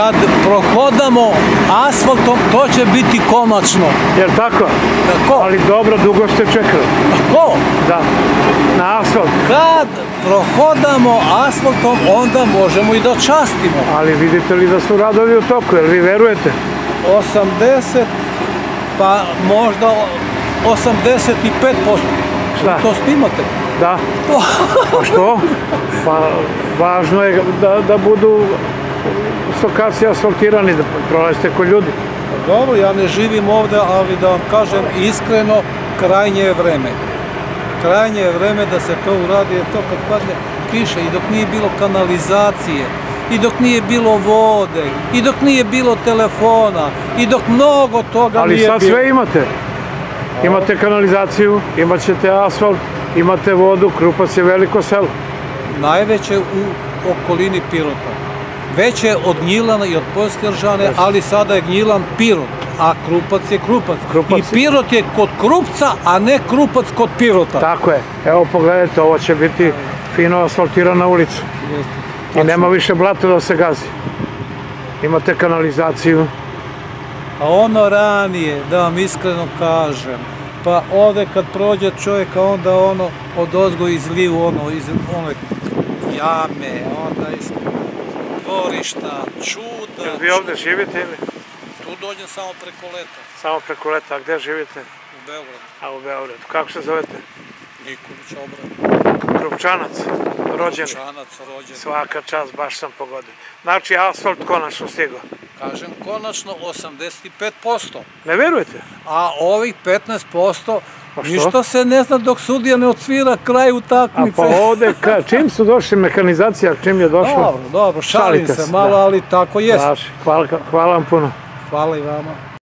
kad prohodamo asfaltom, to će biti konačno. Jer tako? Tako. Ali dobro, dugo ste čekali. Tako. Da, na asfalt. Kad prohodamo asfaltom, onda možemo i da častimo. Ali vidite li da su radovi u toku, jel vi verujete? 80, pa možda 85%. Šta? To snimate? Da. A što? Pa važno je da budu stokaci asfaltirani, da prolazite ko ljudi. Dobro, ja ne živim ovde, ali da vam kažem iskreno, krajnje je vreme. Krajnje je vreme da se to uradi, jer to kad padne kiša i dok nije bilo kanalizacije, i dok nije bilo vode, i dok nije bilo telefona, i dok mnogo toga nije bilo. Ali sad sve imate. Imate kanalizaciju, imat ćete asfalt, imate vodu, Krupac je veliko selo. Najveće u okolini Pirota. Veće od Gnjilana i od Poljske Ržane, ali sada je Gnjilan Pirot, a Krupac je Krupac. I Pirot je kod Krupca, a ne Krupac kod Pirota. Tako je. Evo pogledajte, ovo će biti fino asfaltirana ulica. I nema više blata da se gazi. Imate kanalizaciju. A ono ranije, da vam iskreno kažem, pa ovde kad prođe čovjeka, onda ono odozgo izlivu, ono iz one jame, onda iz dvorišta, čuda. Jel vi ovde živite ili? Tu dođem samo preko leta. Samo preko leta, a gde živite? U Beogradu. A u Beogradu. Kako se zovete? Nikolić Obrad. Krupčanac, rođeni. Krupčanac, rođeni. Svaka čast, baš sam pogodio. Znači, asfalt konačno stigao. Kažem, konačno 85%. Ne verujete? A ovih 15%, ništa se ne zna dok sudija ne odsvira kraj utakmice. A pa ovde, čim su došli mehanizacija, čim je došlo? Dobro, šalim se malo, ali tako jeste. Hvala vam puno. Hvala i vama.